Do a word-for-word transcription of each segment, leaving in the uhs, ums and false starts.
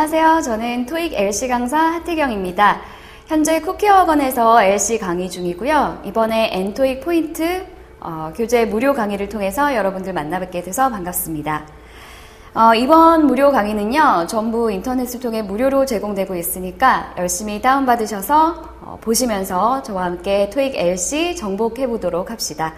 안녕하세요. 저는 토익 엘씨 강사 하태경입니다. 현재 쿠키학원에서 엘씨 강의 중이고요. 이번에 엔토익 포인트 어, 교재 무료 강의를 통해서 여러분들 만나뵙게 돼서 반갑습니다. 어, 이번 무료 강의는요, 전부 인터넷을 통해 무료로 제공되고 있으니까 열심히 다운받으셔서 어, 보시면서 저와 함께 토익 엘씨 정복해 보도록 합시다.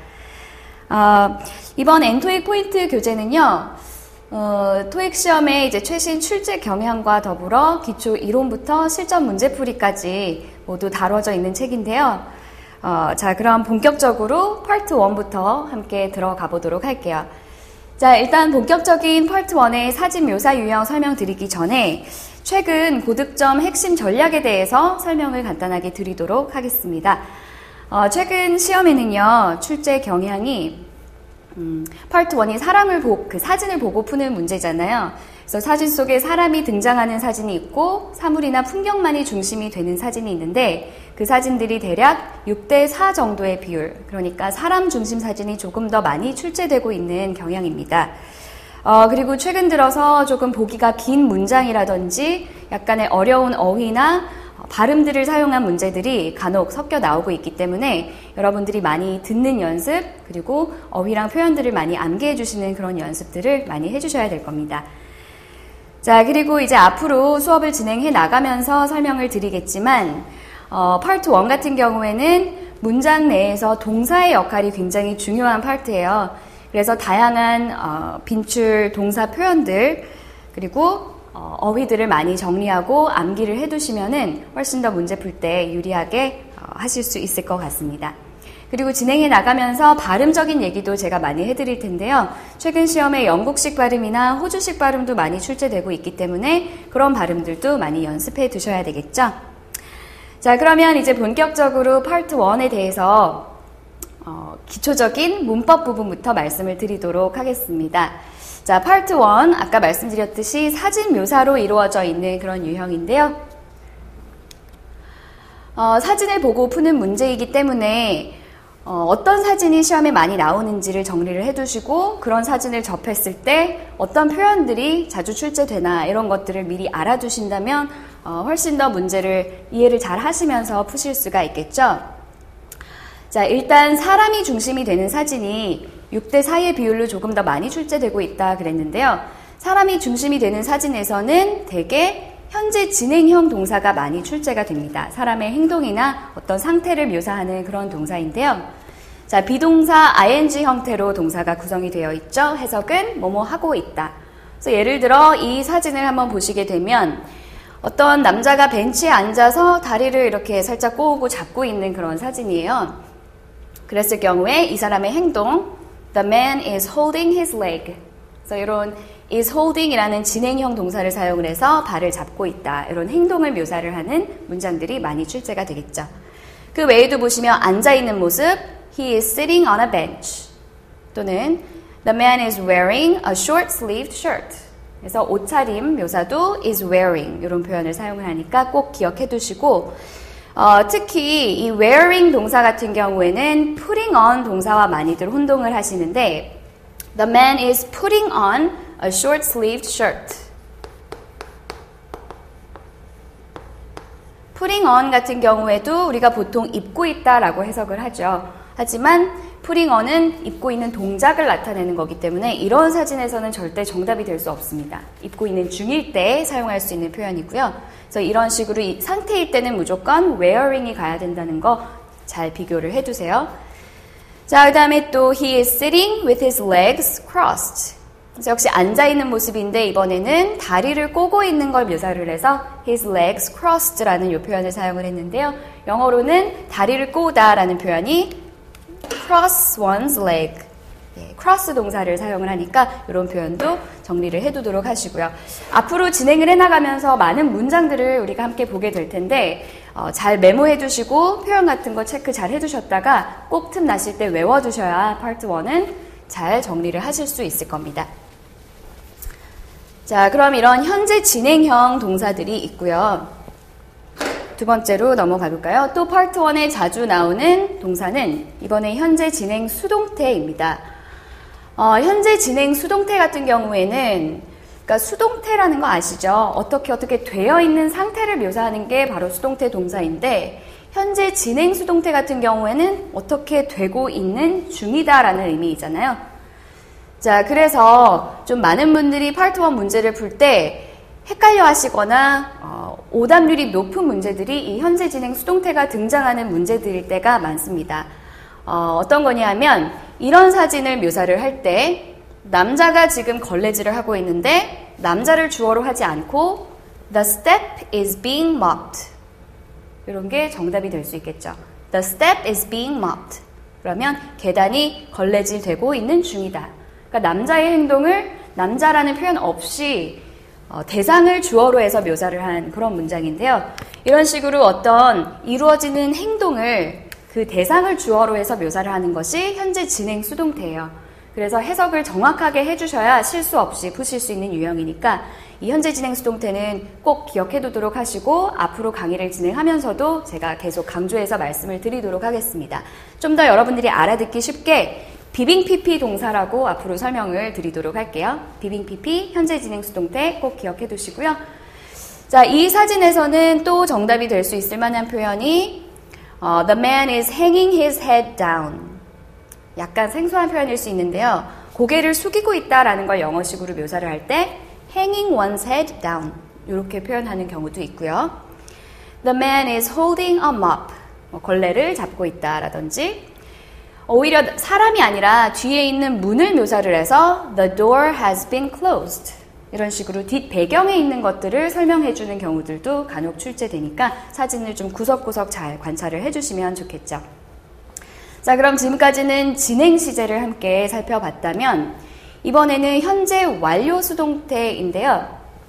어, 이번 엔토익 포인트 교재는요, 어, 토익 시험의 이제 최신 출제 경향과 더불어 기초 이론부터 실전 문제풀이까지 모두 다뤄져 있는 책인데요. 어, 자, 그럼 본격적으로 파트 일부터 함께 들어가 보도록 할게요. 자, 일단 본격적인 파트 일의 사진 묘사 유형 설명드리기 전에 최근 고득점 핵심 전략에 대해서 설명을 간단하게 드리도록 하겠습니다. 어, 최근 시험에는요, 출제 경향이 음, 파트 일이 사람을 보, 그 사진을 보고 푸는 문제잖아요. 그래서 사진 속에 사람이 등장하는 사진이 있고 사물이나 풍경만이 중심이 되는 사진이 있는데 그 사진들이 대략 육 대 사 정도의 비율, 그러니까 사람 중심 사진이 조금 더 많이 출제되고 있는 경향입니다. 어, 그리고 최근 들어서 조금 보기가 긴 문장이라든지 약간의 어려운 어휘나 발음들을 사용한 문제들이 간혹 섞여 나오고 있기 때문에 여러분들이 많이 듣는 연습, 그리고 어휘랑 표현들을 많이 암기해 주시는 그런 연습들을 많이 해주셔야 될 겁니다. 자, 그리고 이제 앞으로 수업을 진행해 나가면서 설명을 드리겠지만 어, 파트 일 같은 경우에는 문장 내에서 동사의 역할이 굉장히 중요한 파트예요. 그래서 다양한 어, 빈출 동사 표현들, 그리고 어, 어휘들을 많이 정리하고 암기를 해두시면은 훨씬 더 문제 풀 때 유리하게 어, 하실 수 있을 것 같습니다. 그리고 진행해 나가면서 발음적인 얘기도 제가 많이 해드릴 텐데요. 최근 시험에 영국식 발음이나 호주식 발음도 많이 출제되고 있기 때문에 그런 발음들도 많이 연습해 두셔야 되겠죠. 자, 그러면 이제 본격적으로 파트 일에 대해서 어, 기초적인 문법 부분부터 말씀을 드리도록 하겠습니다. 자, 파트 일, 아까 말씀드렸듯이 사진 묘사로 이루어져 있는 그런 유형인데요. 어, 사진을 보고 푸는 문제이기 때문에 어, 어떤 사진이 시험에 많이 나오는지를 정리를 해두시고 그런 사진을 접했을 때 어떤 표현들이 자주 출제되나 이런 것들을 미리 알아두신다면 어, 훨씬 더 문제를 이해를 잘 하시면서 푸실 수가 있겠죠. 자, 일단 사람이 중심이 되는 사진이 육 대 사의 비율로 조금 더 많이 출제되고 있다 그랬는데요. 사람이 중심이 되는 사진에서는 대개 현재 진행형 동사가 많이 출제가 됩니다. 사람의 행동이나 어떤 상태를 묘사하는 그런 동사인데요. 자, 비동사 아이엔지 형태로 동사가 구성이 되어 있죠. 해석은 뭐뭐 하고 있다. 그래서 예를 들어 이 사진을 한번 보시게 되면 어떤 남자가 벤치에 앉아서 다리를 이렇게 살짝 꼬우고 잡고 있는 그런 사진이에요. 그랬을 경우에 이 사람의 행동, The man is holding his leg. 그래서 이런 is holding이라는 진행형 동사를 사용을 해서 발을 잡고 있다. 이런 행동을 묘사를 하는 문장들이 많이 출제가 되겠죠. 그 외에도 보시면 앉아있는 모습, He is sitting on a bench. 또는 The man is wearing a short-sleeved shirt. 그래서 옷차림 묘사도 is wearing 이런 표현을 사용을 하니까 꼭 기억해 두시고 어, 특히 이 wearing 동사 같은 경우에는 putting on 동사와 많이들 혼동을 하시는데 The man is putting on a short-sleeved shirt. putting on 같은 경우에도 우리가 보통 입고 있다라고 해석을 하죠. 하지만 putting on은 입고 있는 동작을 나타내는 거기 때문에 이런 사진에서는 절대 정답이 될 수 없습니다. 입고 있는 중일 때 사용할 수 있는 표현이고요. 그래서 이런 식으로 이 상태일 때는 무조건 wearing이 가야 된다는 거 잘 비교를 해두세요. 자, 그 다음에 또 he is sitting with his legs crossed. 그래서 역시 앉아있는 모습인데 이번에는 다리를 꼬고 있는 걸 묘사를 해서 his legs crossed라는 이 표현을 사용을 했는데요. 영어로는 다리를 꼬다라는 표현이 cross one's leg. 예, cross 동사를 사용을 하니까 이런 표현도 정리를 해두도록 하시고요. 앞으로 진행을 해나가면서 많은 문장들을 우리가 함께 보게 될 텐데 어, 잘 메모해 두시고 표현 같은 거 체크 잘 해두셨다가 꼭 틈 나실 때 외워두셔야 파트 일은 잘 정리를 하실 수 있을 겁니다. 자, 그럼 이런 현재 진행형 동사들이 있고요. 두 번째로 넘어가 볼까요? 또 파트 일에 자주 나오는 동사는 이번에 현재 진행 수동태입니다. 어, 현재 진행 수동태 같은 경우에는 그러니까 수동태라는 거 아시죠? 어떻게 어떻게 되어 있는 상태를 묘사하는 게 바로 수동태 동사인데 현재 진행 수동태 같은 경우에는 어떻게 되고 있는 중이다라는 의미이잖아요. 자, 그래서 좀 많은 분들이 파트 원 문제를 풀 때 헷갈려 하시거나 어, 오답률이 높은 문제들이 이 현재 진행 수동태가 등장하는 문제들일 때가 많습니다. 어, 어떤 거냐면 이런 사진을 묘사를 할 때 남자가 지금 걸레질을 하고 있는데 남자를 주어로 하지 않고 The step is being mopped. 이런 게 정답이 될 수 있겠죠. The step is being mopped. 그러면 계단이 걸레질되고 있는 중이다. 그러니까 남자의 행동을 남자라는 표현 없이 어, 대상을 주어로 해서 묘사를 한 그런 문장인데요. 이런 식으로 어떤 이루어지는 행동을 그 대상을 주어로 해서 묘사를 하는 것이 현재 진행 수동태예요. 그래서 해석을 정확하게 해주셔야 실수 없이 푸실 수 있는 유형이니까 이 현재 진행 수동태는 꼭 기억해 두도록 하시고 앞으로 강의를 진행하면서도 제가 계속 강조해서 말씀을 드리도록 하겠습니다. 좀 더 여러분들이 알아듣기 쉽게 비빙 피피 동사라고 앞으로 설명을 드리도록 할게요. 비빙 피피 현재 진행 수동태 꼭 기억해 두시고요. 자, 이 사진에서는 또 정답이 될 수 있을 만한 표현이 어, The man is hanging his head down. 약간 생소한 표현일 수 있는데요. 고개를 숙이고 있다라는 걸 영어식으로 묘사를 할 때 hanging one's head down 이렇게 표현하는 경우도 있고요. The man is holding a mop. 뭐 걸레를 잡고 있다라든지 오히려 사람이 아니라 뒤에 있는 문을 묘사를 해서 The door has been closed. 이런 식으로 뒷 배경에 있는 것들을 설명해 주는 경우들도 간혹 출제되니까 사진을 좀 구석구석 잘 관찰을 해주시면 좋겠죠. 자, 그럼 지금까지는 진행 시제를 함께 살펴봤다면 이번에는 현재 완료 수동태인데요.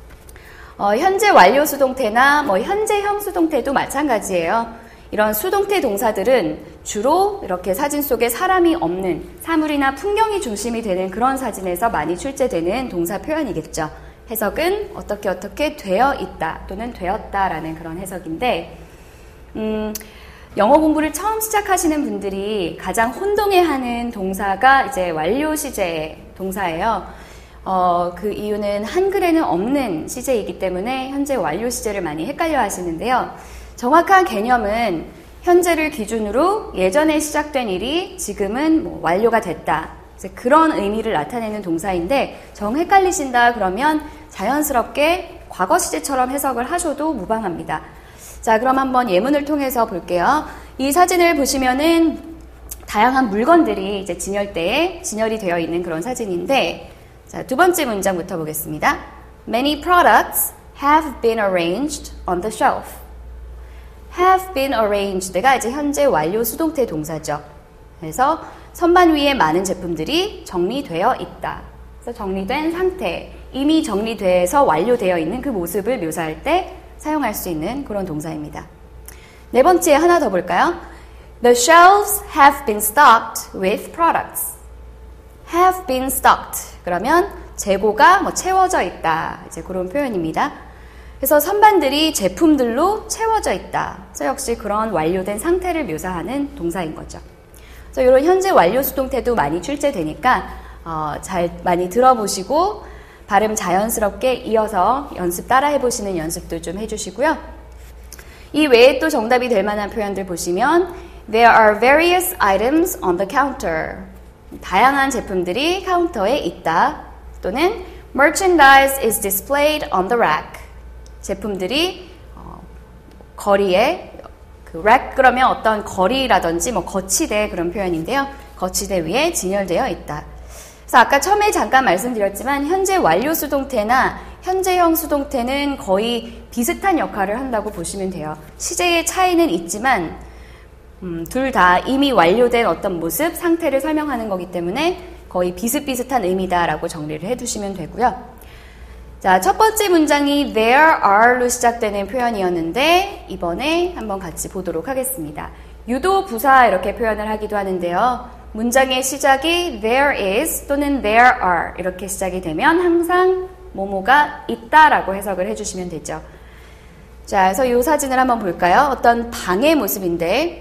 어, 현재 완료 수동태나 뭐 현재형 수동태도 마찬가지예요. 이런 수동태 동사들은 주로 이렇게 사진 속에 사람이 없는 사물이나 풍경이 중심이 되는 그런 사진에서 많이 출제되는 동사 표현이겠죠. 해석은 어떻게 어떻게 되어 있다 또는 되었다라는 그런 해석인데 음, 영어 공부를 처음 시작하시는 분들이 가장 혼동해하는 동사가 이제 완료 시제 동사예요. 어, 그 이유는 한글에는 없는 시제이기 때문에 현재 완료 시제를 많이 헷갈려 하시는데요. 정확한 개념은 현재를 기준으로 예전에 시작된 일이 지금은 뭐 완료가 됐다. 이제 그런 의미를 나타내는 동사인데 정 헷갈리신다 그러면 자연스럽게 과거 시제처럼 해석을 하셔도 무방합니다. 자, 그럼 한번 예문을 통해서 볼게요. 이 사진을 보시면은 다양한 물건들이 이제 진열대에 진열이 되어 있는 그런 사진인데 자, 두 번째 문장부터 보겠습니다. Many products have been arranged on the shelf. have been arranged가 이제 현재 완료 수동태 동사죠. 그래서 선반 위에 많은 제품들이 정리되어 있다. 그래서 정리된 상태, 이미 정리돼서 완료되어 있는 그 모습을 묘사할 때 사용할 수 있는 그런 동사입니다. 네 번째 하나 더 볼까요? The shelves have been stocked with products. have been stocked. 그러면 재고가 뭐 채워져 있다. 이제 그런 표현입니다. 그래서 선반들이 제품들로 채워져 있다. 그래서 역시 그런 완료된 상태를 묘사하는 동사인 거죠. 그래서 이런 현재 완료 수동태도 많이 출제되니까 어, 잘 많이 들어보시고 발음 자연스럽게 이어서 연습 따라 해보시는 연습도 좀 해주시고요. 이 외에 또 정답이 될 만한 표현들 보시면 There are various items on the counter. 다양한 제품들이 카운터에 있다. 또는 Merchandise is displayed on the rack. 제품들이 어, 거리에 그 rack 그러면 어떤 거리라든지 뭐 거치대 그런 표현인데요. 거치대 위에 진열되어 있다. 그래서 아까 처음에 잠깐 말씀드렸지만 현재 완료 수동태나 현재형 수동태는 거의 비슷한 역할을 한다고 보시면 돼요. 시제의 차이는 있지만 음, 둘 다 이미 완료된 어떤 모습, 상태를 설명하는 거기 때문에 거의 비슷비슷한 의미다라고 정리를 해두시면 되고요. 자, 첫 번째 문장이 there are로 시작되는 표현이었는데 이번에 한번 같이 보도록 하겠습니다. 유도 부사 이렇게 표현을 하기도 하는데요. 문장의 시작이 there is 또는 there are 이렇게 시작이 되면 항상 뭐뭐가 있다라고 해석을 해주시면 되죠. 자, 그래서 이 사진을 한번 볼까요? 어떤 방의 모습인데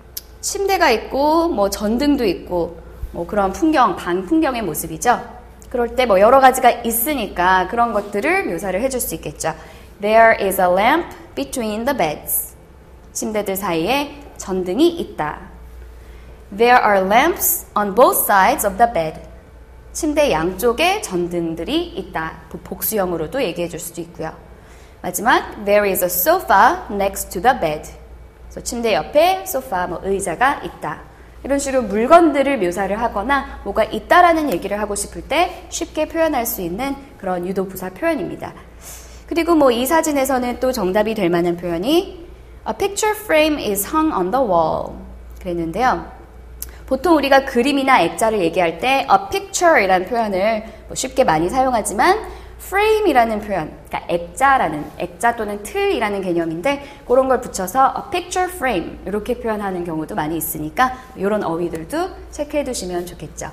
침대가 있고 뭐 전등도 있고 뭐 그런 풍경, 방 풍경의 모습이죠. 그럴 때 뭐 여러 가지가 있으니까 그런 것들을 묘사를 해줄 수 있겠죠. There is a lamp between the beds. 침대들 사이에 전등이 있다. There are lamps on both sides of the bed. 침대 양쪽에 전등들이 있다. 복수형으로도 얘기해 줄 수도 있고요. 마지막, there is a sofa next to the bed. 그래서 침대 옆에 소파, 뭐 의자가 있다. 이런 식으로 물건들을 묘사를 하거나 뭐가 있다라는 얘기를 하고 싶을 때 쉽게 표현할 수 있는 그런 유도부사 표현입니다. 그리고 뭐 이 사진에서는 또 정답이 될 만한 표현이 A picture frame is hung on the wall. 그랬는데요. 보통 우리가 그림이나 액자를 얘기할 때 a picture이라는 표현을 뭐 쉽게 많이 사용하지만 frame이라는 표현, 그러니까 액자라는, 액자 또는 틀이라는 개념인데 그런 걸 붙여서 a picture frame 이렇게 표현하는 경우도 많이 있으니까 이런 어휘들도 체크해 두시면 좋겠죠.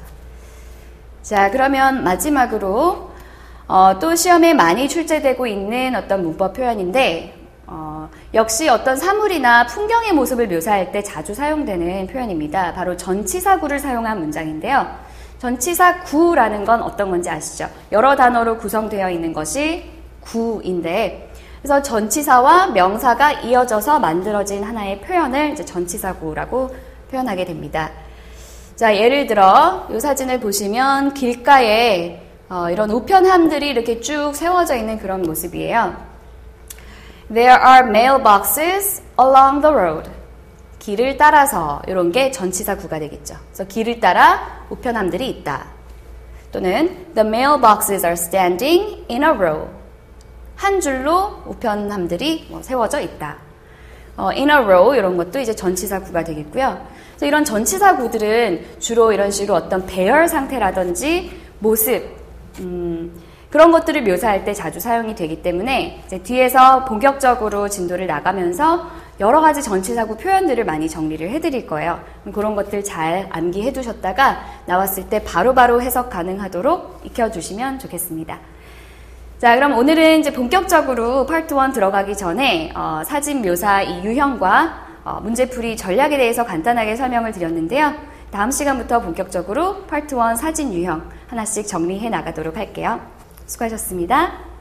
자, 그러면 마지막으로 어, 또 시험에 많이 출제되고 있는 어떤 문법 표현인데 어, 역시 어떤 사물이나 풍경의 모습을 묘사할 때 자주 사용되는 표현입니다. 바로 전치사구를 사용한 문장인데요. 전치사구라는 건 어떤 건지 아시죠? 여러 단어로 구성되어 있는 것이 구인데, 그래서 전치사와 명사가 이어져서 만들어진 하나의 표현을 이제 전치사구라고 표현하게 됩니다. 자, 예를 들어 이 사진을 보시면 길가에 어, 이런 우편함들이 이렇게 쭉 세워져 있는 그런 모습이에요. There are mailboxes along the road. 길을 따라서 이런 게 전치사구가 되겠죠. 그래서 길을 따라 우편함들이 있다. 또는 The mailboxes are standing in a row. 한 줄로 우편함들이 뭐 세워져 있다. 어, in a row 이런 것도 이제 전치사구가 되겠고요. 그래서 이런 전치사구들은 주로 이런 식으로 어떤 배열 상태라든지 모습, 음, 그런 것들을 묘사할 때 자주 사용이 되기 때문에 이제 뒤에서 본격적으로 진도를 나가면서 여러 가지 전치사구 표현들을 많이 정리를 해드릴 거예요. 그런 것들 잘 암기해 두셨다가 나왔을 때 바로바로 해석 가능하도록 익혀주시면 좋겠습니다. 자, 그럼 오늘은 이제 본격적으로 파트 일 들어가기 전에 어, 사진 묘사 이 유형과 어, 문제풀이 전략에 대해서 간단하게 설명을 드렸는데요. 다음 시간부터 본격적으로 파트 일 사진 유형 하나씩 정리해 나가도록 할게요. 수고하셨습니다.